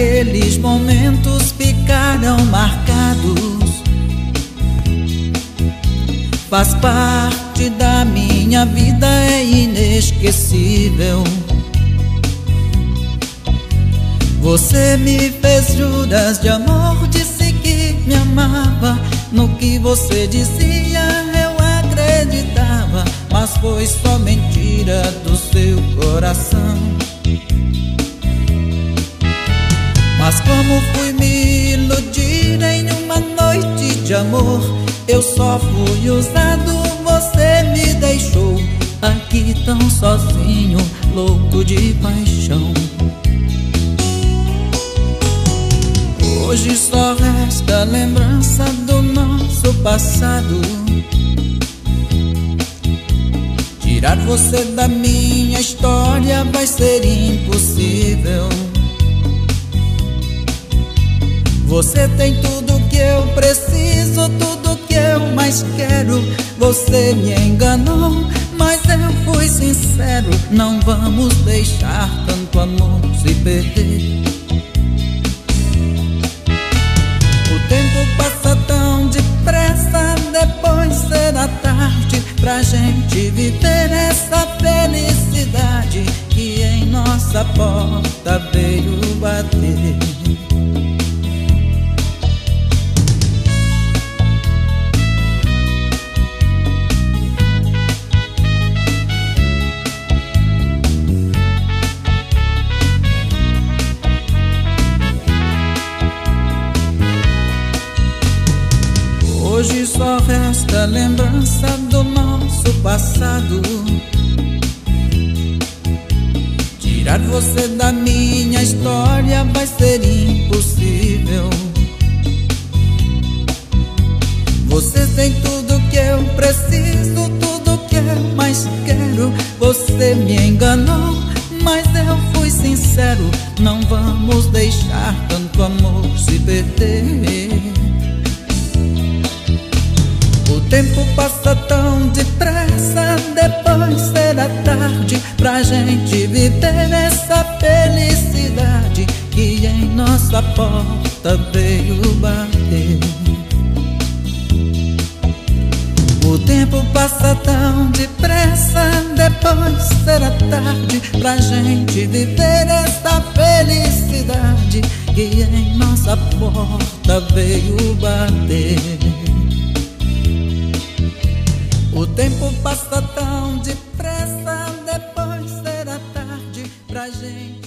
aqueles momentos ficaram marcados. Faz parte da minha vida, é inesquecível. Você me fez juras de amor, disse que me amava. No que você dizia eu acreditava, mas foi só mentira do seu coração. Mas como fui me iludir em uma noite de amor, eu só fui usado, você me deixou aqui tão sozinho, louco de paixão. Hoje só resta lembrança do nosso passado. Tirar você da minha história vai ser impossível. Você tem tudo que eu preciso, tudo que eu mais quero. Você me enganou, mas eu fui sincero. Não vamos deixar tanto amor se perder. O tempo passa tão depressa, depois será tarde pra gente viver essa felicidade que em nossa porta veio bater. Hoje só resta lembrança do nosso passado. Tirar você da minha história vai ser impossível. Você tem tudo que eu preciso, tudo que eu mais quero. Você me enganou, mas eu fui sincero. Não vamos deixar tanto amor se perder. O tempo passa tão depressa, depois será tarde pra gente viver essa felicidade que em nossa porta veio bater. O tempo passa tão depressa, depois será tarde pra gente viver essa felicidade que em nossa porta veio bater. O tempo passa tão depressa, depois será tarde pra gente